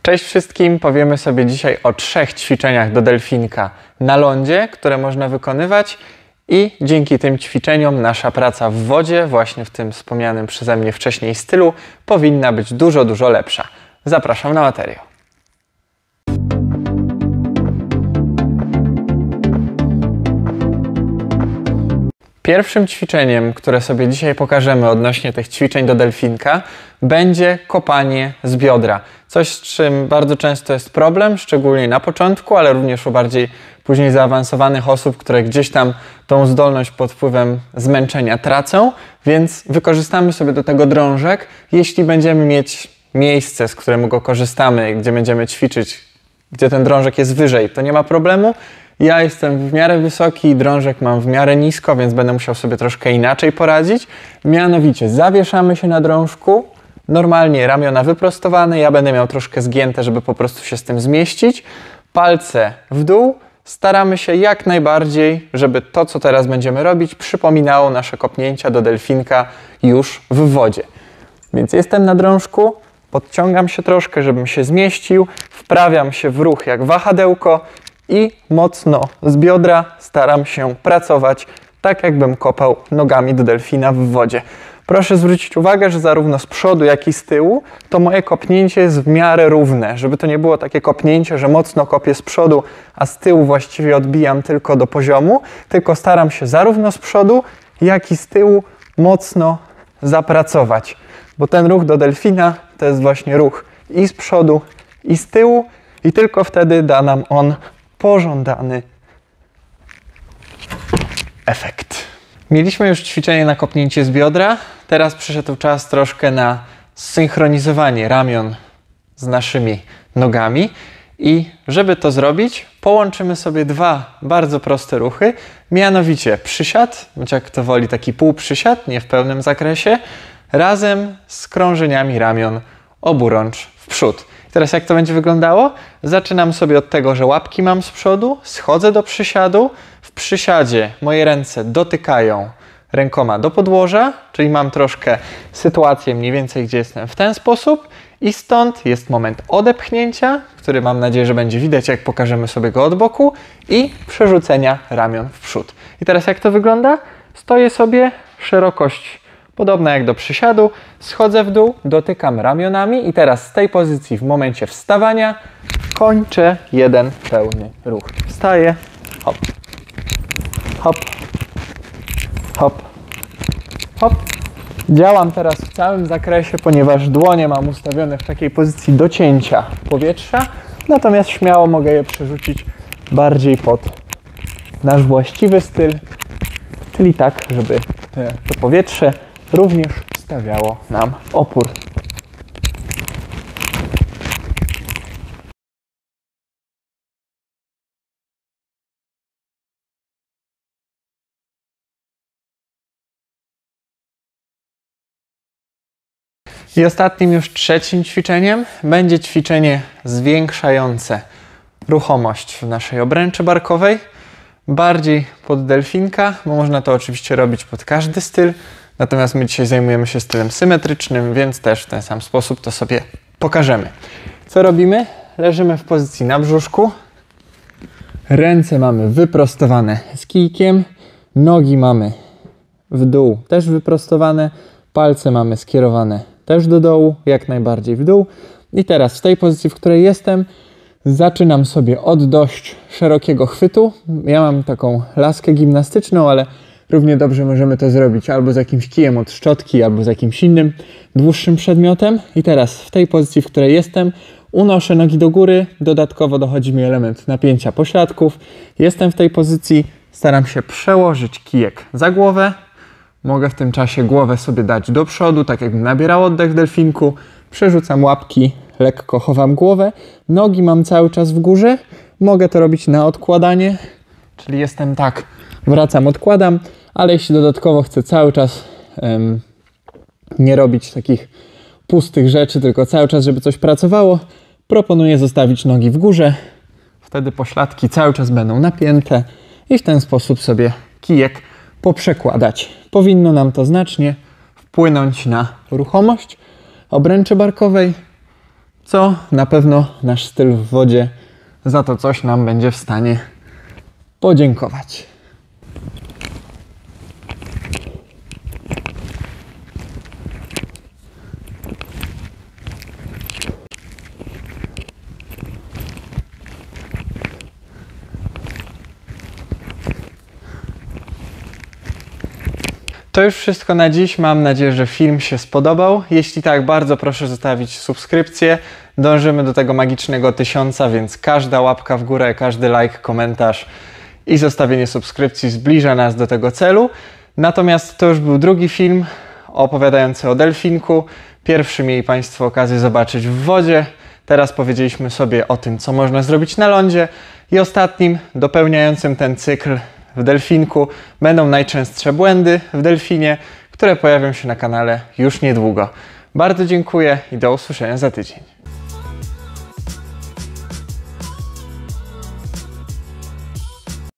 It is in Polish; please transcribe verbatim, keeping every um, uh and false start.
Cześć wszystkim, powiemy sobie dzisiaj o trzech ćwiczeniach do delfinka na lądzie, które można wykonywać i dzięki tym ćwiczeniom nasza praca w wodzie, właśnie w tym wspomnianym przeze mnie wcześniej stylu, powinna być dużo, dużo lepsza. Zapraszam na materiał. Pierwszym ćwiczeniem, które sobie dzisiaj pokażemy odnośnie tych ćwiczeń do delfinka, będzie kopanie z biodra. Coś, z czym bardzo często jest problem, szczególnie na początku, ale również u bardziej później zaawansowanych osób, które gdzieś tam tą zdolność pod wpływem zmęczenia tracą, więc wykorzystamy sobie do tego drążek. Jeśli będziemy mieć miejsce, z którego go korzystamy, gdzie będziemy ćwiczyć, gdzie ten drążek jest wyżej, to nie ma problemu. Ja jestem w miarę wysoki, drążek mam w miarę nisko, więc będę musiał sobie troszkę inaczej poradzić. Mianowicie zawieszamy się na drążku, normalnie ramiona wyprostowane, ja będę miał troszkę zgięte, żeby po prostu się z tym zmieścić. Palce w dół, staramy się jak najbardziej, żeby to, co teraz będziemy robić, przypominało nasze kopnięcia do delfinka już w wodzie. Więc jestem na drążku, podciągam się troszkę, żebym się zmieścił, wprawiam się w ruch jak wahadełko, i mocno z biodra staram się pracować tak, jakbym kopał nogami do delfina w wodzie. Proszę zwrócić uwagę, że zarówno z przodu, jak i z tyłu to moje kopnięcie jest w miarę równe, żeby to nie było takie kopnięcie, że mocno kopię z przodu, a z tyłu właściwie odbijam tylko do poziomu, tylko staram się zarówno z przodu, jak i z tyłu mocno zapracować. Bo ten ruch do delfina to jest właśnie ruch i z przodu, i z tyłu, i tylko wtedy da nam on pożądany efekt. Mieliśmy już ćwiczenie na kopnięcie z biodra. Teraz przyszedł czas troszkę na zsynchronizowanie ramion z naszymi nogami. I żeby to zrobić, połączymy sobie dwa bardzo proste ruchy. Mianowicie przysiad, bądź jak kto woli taki półprzysiad, nie w pełnym zakresie, razem z krążeniami ramion oburącz w przód. Teraz jak to będzie wyglądało? Zaczynam sobie od tego, że łapki mam z przodu, schodzę do przysiadu. W przysiadzie moje ręce dotykają rękoma do podłoża, czyli mam troszkę sytuację mniej więcej, gdzie jestem w ten sposób i stąd jest moment odepchnięcia, który mam nadzieję, że będzie widać, jak pokażemy sobie go od boku i przerzucenia ramion w przód. I teraz jak to wygląda? Stoję sobie, szerokość podobna jak do przysiadu, schodzę w dół, dotykam ramionami i teraz z tej pozycji w momencie wstawania kończę jeden pełny ruch. Wstaję, hop, hop, hop, hop. Działam teraz w całym zakresie, ponieważ dłonie mam ustawione w takiej pozycji docięcia powietrza, natomiast śmiało mogę je przerzucić bardziej pod nasz właściwy styl, czyli tak, żeby to powietrze również stawiało nam opór. I ostatnim, już trzecim ćwiczeniem będzie ćwiczenie zwiększające ruchomość w naszej obręczy barkowej. Bardziej pod delfinka, bo można to oczywiście robić pod każdy styl. Natomiast my dzisiaj zajmujemy się stylem symetrycznym, więc też w ten sam sposób to sobie pokażemy. Co robimy? Leżymy w pozycji na brzuszku. Ręce mamy wyprostowane z kijkiem. Nogi mamy w dół też wyprostowane. Palce mamy skierowane też do dołu, jak najbardziej w dół. I teraz w tej pozycji, w której jestem, zaczynam sobie od dość szerokiego chwytu. Ja mam taką laskę gimnastyczną, ale równie dobrze możemy to zrobić albo z jakimś kijem od szczotki, albo z jakimś innym dłuższym przedmiotem. I teraz w tej pozycji, w której jestem, unoszę nogi do góry. Dodatkowo dochodzi mi element napięcia pośladków. Jestem w tej pozycji, staram się przełożyć kijek za głowę. Mogę w tym czasie głowę sobie dać do przodu, tak jakbym nabierał oddech w delfinku. Przerzucam łapki, lekko chowam głowę. Nogi mam cały czas w górze. Mogę to robić na odkładanie, czyli jestem tak, wracam, odkładam, ale jeśli dodatkowo chcę cały czas um, nie robić takich pustych rzeczy, tylko cały czas, żeby coś pracowało, proponuję zostawić nogi w górze. Wtedy pośladki cały czas będą napięte i w ten sposób sobie kijek poprzekładać. Powinno nam to znacznie wpłynąć na ruchomość obręczy barkowej. co na pewno nasz styl w wodzie za to coś nam będzie w stanie podziękować. To już wszystko na dziś. Mam nadzieję, że film się spodobał. Jeśli tak, bardzo proszę zostawić subskrypcję. Dążymy do tego magicznego tysiąca, więc każda łapka w górę, każdy like, komentarz i zostawienie subskrypcji zbliża nas do tego celu. Natomiast to już był drugi film opowiadający o delfinku. Pierwszy mieli Państwo okazję zobaczyć w wodzie. Teraz powiedzieliśmy sobie o tym, co można zrobić na lądzie. I ostatnim, dopełniającym ten cykl w delfinku, będą najczęstsze błędy w delfinie, które pojawią się na kanale już niedługo. Bardzo dziękuję i do usłyszenia za tydzień.